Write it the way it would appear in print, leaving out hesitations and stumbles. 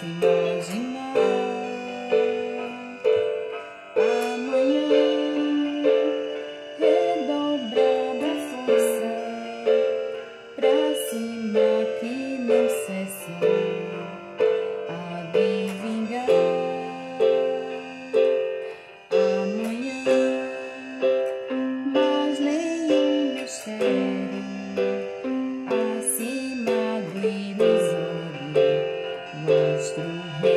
imaginar amanhã redobrada força pra cima que não cessa a de vingar amanhã, mas nenhum mistério acima do ilusório. Mostro